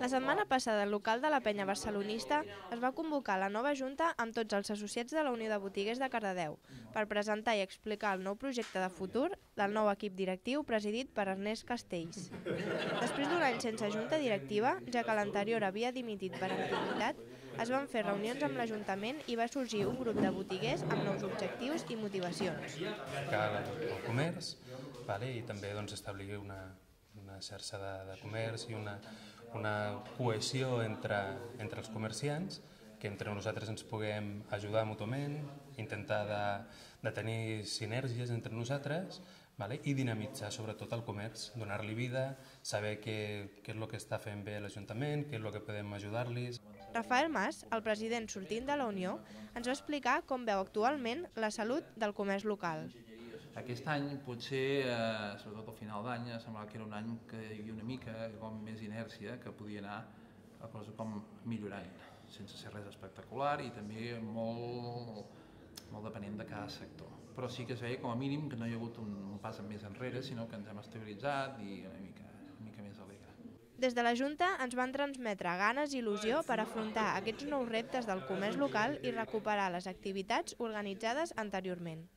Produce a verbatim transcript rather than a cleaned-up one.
La setmana passada, al local de la Penya Barcelonista, es va convocar la nova Junta amb tots els associats de la Unió de Botiguers de Cardedeu per presentar i explicar el nou projecte de futur del nou equip directiu presidit per Ernest Castells. Després d'un any sense Junta directiva, ja que l'anterior havia dimitit per antiguitat, es van fer reunions amb l'Ajuntament i va sorgir un grup de botiguers amb nous objectius i motivacions. El comerç i també establir una una xarxa de, de comerç i una, una cohesió entre, entre els comerciants, que entre nosaltres ens puguem ajudar mútuament, intentar de, de tenir sinergies entre nosaltres, vale? I dinamitzar sobretot el comerç, donar-li vida, saber què, què és el que està fent bé l'Ajuntament, què és el que podem ajudar-los. Rafael Mas, el president sortint de la Unió, ens va explicar com veu actualment la salut del comerç local. Aquest any, potser, eh, sobretot al final d'any, semblava que era un any que hi havia una mica com més inèrcia, que podia anar a cosa com millorant, sense ser res espectacular i també molt, molt depenent de cada sector. Però sí que es veia com a mínim que no hi ha hagut un, un pas més enrere, sinó que ens hem estabilitzat i una mica, una mica més alegre. Des de la Junta ens van transmetre ganes i il·lusió per afrontar aquests nous reptes del comerç local i recuperar les activitats organitzades anteriorment.